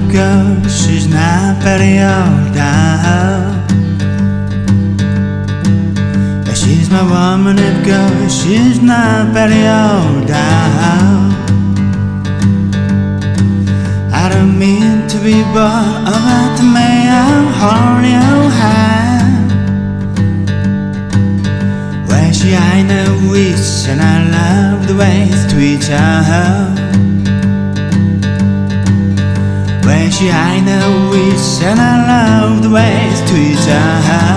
of girl, she's not very old now. But she's my woman of girl, she's not very old now. I don't mean to be bored about the may I hold your hand. Where she I know wish and I love the ways to each other. Where she I know wish and I love the ways to each other.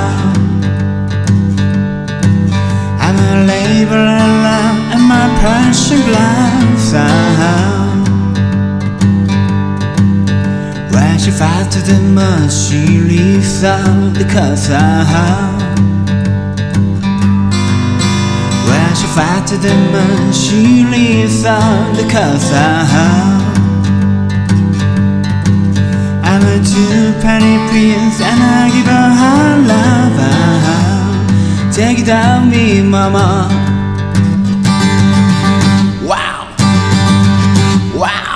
I'm a labor and love and my precious gloves are. When she fights to the moon, she leaves out the color. When she fights to the moon, she leaves out the color. I'm a two-penny prince and I give her her love. Take it on me, mama. Wow, wow.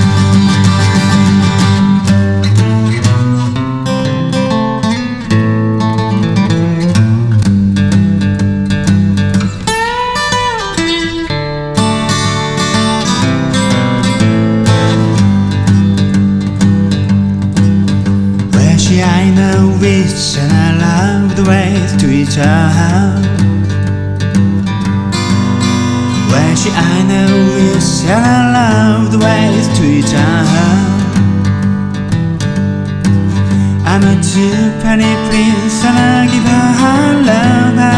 I know wish and I love the ways to each other. When she I know wish and I love the ways to each other. I'm a two-penny prince and I give her her love.